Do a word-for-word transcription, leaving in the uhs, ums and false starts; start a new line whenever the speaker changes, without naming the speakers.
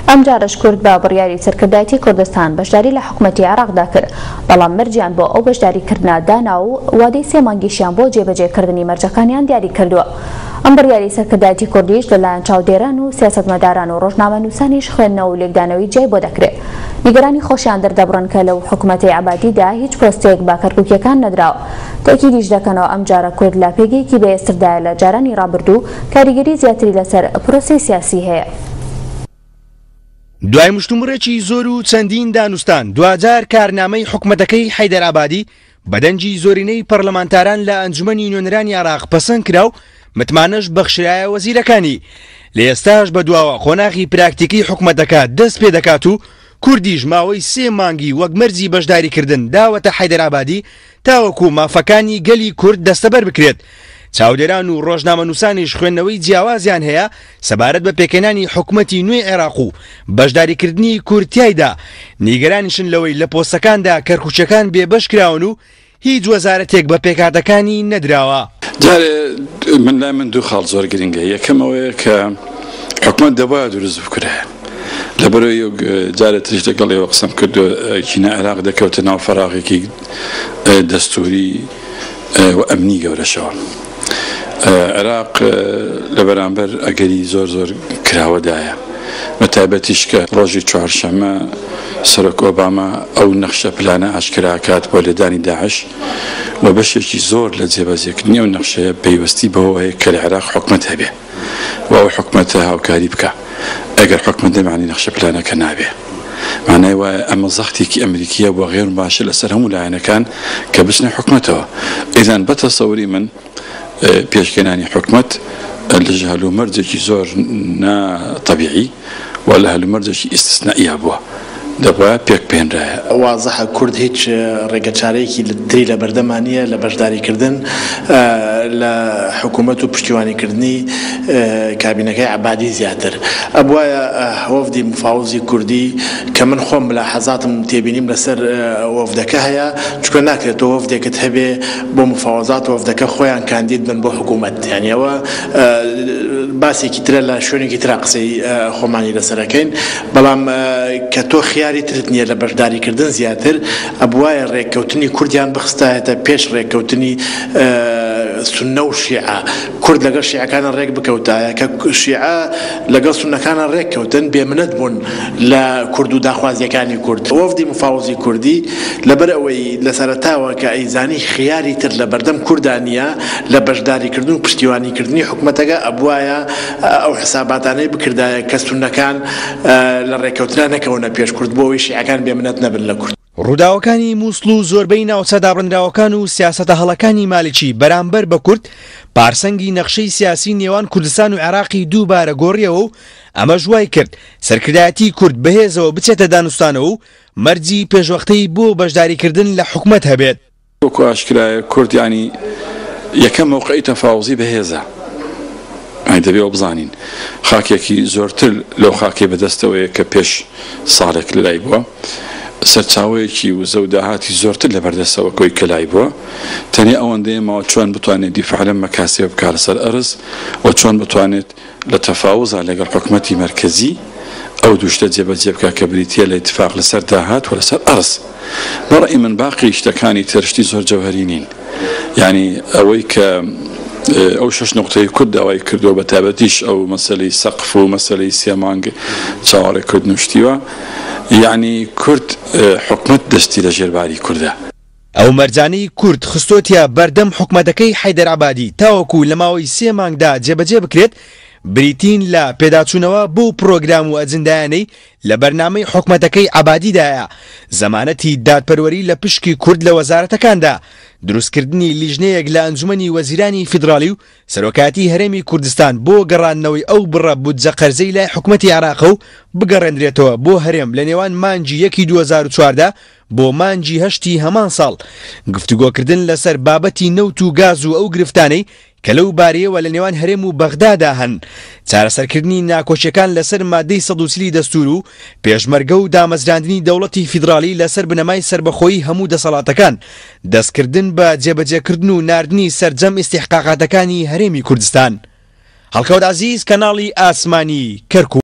ئەم جارش کورد بە بڕیاری سەرکردایەتی کوردستان بەشداری لە حکوومەتی عێراقدا کرد، بەڵام مەرجیان بۆ ئەو بەشداریکردنە دانا و وادەی سێ مانگیشیان بۆ جێبەجێکردنی مەرجەکانیان دیاری کردووە. ئەم بڕیاری سەرکردایەتی کوردیش لەلایەن چاودێران و سیاسەتمەداران و ڕۆژنامەنووسانیش خوێندنەوە و لێکدانەوەی جێی بۆ دەکرێت. نیگەرانی خۆشیان دەردەبڕن کە لەو حکوومەتەی عەبادیدا هیچ پۆستێک با کەرکووکیەکان نەدراوە. تاکیدیش دەکەنەوە ئەم جارە کورد لە پێگەیەکی بەئێستردایە لە جارانی ڕابردوو کاریگەری زیاتری لەسەر پرۆسەی سیاسی هەیە.
دوای مشتومڕێکی زۆر و چەندین دانوستان دوجار کارنامەی حکوومەتەکەی حەیدەر عەبادی بەدەنجی زۆرینەی پەرلەمانتاران لە ئەنجومەنی نوێنەرانی عێراق پەسەند کرا و متمانەش بەخشرایە وەزیرەکانی. لە ئێستاش بەدواوە خۆناغی پراکتیکی حکوومەتەکە دەست پێ دەکات و کوردیش ماوەی سێ مانگی وەک مەرجی بەشداریکردن داوەتە حەیدەر عەبادی تاوەکو مافەکانی گەلی کورد دەستەبەر بکرێت. چاودێران و ڕۆژنامەنووسانیش خوێندنەوەی جیاوازیان هەیە سەبارەت بە پێکەنانی حکوومەتی نوێی عێراق و بەشداریکردنی کورتیایدا. نیگەرانیشن لەوەی لە پۆستەکاندا کەرکووچەکان بێبەش کراون و هیچ وەزارەتێک بە پێکهاتەکانی نەدراوە.
جارێ من لای من دوو خاڵ زۆر گرنگە. یەکەمەوەیە کە حکوومەت دەبایە دروست بکرێ. لەبەرەوەی جارێ تریش لەگەڵێەوە قسەم کردو کینە عێراق دەکەوتە ناو فەراغێکی دەستوری و ئەمنی گەورەشەوە. عێراق لە بەرامبەر ئەگەری زۆر زۆر کراوەدایە، بە تایبەتیش کە ڕۆژی چوارشەممە سەرۆک ئۆباما ئەو نەخشە پلانە ئاشکراکات بۆ لێدانی داعش و بەشێکی زۆر لە جێبەجێکردنی ئەو نەخشەیە پەیوەستی بەوە هەیە کە لە عێراق حکوومەت هەبێ و ئەو حکوومەتە هاوکاری بکە. ئەگەر حکوومەت دەمانی نەخشە پلانەکە نابێ، معنای وایە ئەمە زەختێکی ئەمریکیە بۆ غێر باشە لەسەر هەموو لایەنەکان کە بچنە حکوومەتەوە. ئیزان بەتەسەوری من پێشکەنانی حکوومەت لە هەلومەرجێکی زۆر ناتەبیعی و لە هەلومەرجێکی ئیستثنائیە بووە دەبایە پێک پێێنرایە.
وازەحە کورد هیچ ڕێگەچارەیەکی تری لە بەردەمانیە لە بەشداریکردن لە حکوومەت و پشتیوانیکردنی کابینەکەی عەبادی زیاتر. ئەبوایە وەفدی مفاوزی کوردی کە من خۆم ملاحەزاتم تێبینیم لەسەر وەفدەکە هەیە، چونکە ناکرێتەوە وەفدێکت هەبێ بۆ مفاوزات وەفدەکە خۆیان کاندید بن بۆ حکوومەت. یعنی ئەوە باسێکی ترە لە شوێنێکی ترا قسەی خۆمانی لەسەرەکەین، بەڵام کە تۆ خیاری ترت نییە لە بەشداریکردن زیاتر ئەبوایە ڕێککەوتنی کوردیان بخستایەتە پێش ڕێککەوتنی سونە و شیعە. کورد لەگەڵ شیعەکانە ڕێک بکەوتایە کە شیعە لەگەڵ سونەکانە ڕێککەوتن بێمنەت بوون لە کورد و داخوازیەکانی کورد. وەفدی مفاوزی کوردی لەبەر ئەوەی لە سەرەتاوە کە ئەیزانی خیاری تر لە بەردەم کوردانیە لە بەشداریکردن و پشتیوانیکردنی حکوومەتەکە ئەبوایە ئەو حساباتانەی بکردایە کە سونەکان لە ڕێککەوتنە نەکەونە پێش کورد بۆەوەی شیعەکان بێمنەت نەبن لە کورد.
ڕووداوەکانی مووسڵ و زۆربەی ناوچەدابڕندراوەکان و سیاسەتە هەڵەکانی مالیکی بەرامبەر بە کورد پارسەنگی نەخشەی سیاسی نێوان کوردستان و عێراقی دووبارە گۆڕیەوە و ئەمە ژوای کرد سەرکردایەتی کورد بەهێزەوە بچێتە دانوستانەوە و مەرجی پێشوەختەی بۆ بەشداریکردن لە حکوومەت هەبێت.
وەکو ئاشکرایە کورد ینی یەکەم موقعی تەفاوزی بەهێزە. دەبێەوە بزانین خاکێکی زۆرتر لەو خاکێ بەدەستەوەیە کە پێش ساڵێک لەلای بووە، سەرچاوەیەکی وزە و داهاتی زۆرتر لە بەردەستەوە کۆی کەلای بووە. تەنیا ئەوەندەیەمەوە چۆن بتوانێت دیفاع لەم مەکاسێ بکات لەسەر ئەرز و چۆن بتوانێت لە تەفاوزە لەگەڵ حکوومەتی مەرکەزی ئەو دووشتە جێبەجێ بکات کە بریتە لە ئیتفاق لەسەر داهات و لەسەر ئەرز. بەڕێی من باقی شتەکانی ترشتی زۆر جەوهەری نین، یعنی ئەوەی کە ئەو شش نقطەی کورد داوای کردووە بە تایبەتیش ئەو مەسەلەی سەقف و مەسەلەی سێ مانگ چاوەڕێکردن وشتیوە، یعنی کورد حکوومەت دەستی لە ژێرباری کووردە.
ئەو مەرجانەی کورد خستۆتیە بەردەم حکوومەتەکەی حەیدەر عەبادی تاوەکو لە ماوەی سێ مانگدا جێبەجێ بکرێت بریتین لە پێداچوونەوە بۆ پرۆگرام و ئەجندایانەی لە بەرنامەی حکوومەتەکەی عەبادیدایە، زەمانەتی دادپەروەری لە پشکی کورد لە وەزارەتەکاندا، دروستکردنی لیژنەیەک لە ئەنجومەنی وەزیرانی فیدراڵی و سەرۆکاتی هەرێمی کوردستان بۆ گەڕاندنەوەی ئەو بڕە بودجە قەرزەی لای حکوومەتی عێراق و بگەڕێنرێتەوە بۆ هەرێم لە نێوان مانجی یەکی دوو هەزار و چواردە بۆ مانجی هەشتی هەمان ساڵ. گفتوگۆکردن لەسەر بابەتی نەوت و گاز و ئەو گرفتانەی کە لەو بارەیەوە لە نێوان هەرێم و بەغدادا هەن، چارەسەرکردنی ناکۆچیەکان لەسەر مادەی سەد و چلی دەستور و پێشمەرگە و دامەزراندنی دەوڵەتی فیدراڵی لەسەر بنەمای سربەخۆیی هەموو دەسەڵاتەکان، دەستکردن بە جێبەجێکردن و ناردنی سەرجەم ئیستیحقاقاتەکانی هەرێمی کوردستان. هەڵکەوت عەزیز کەناڵی ئاسمانی کەرکووک.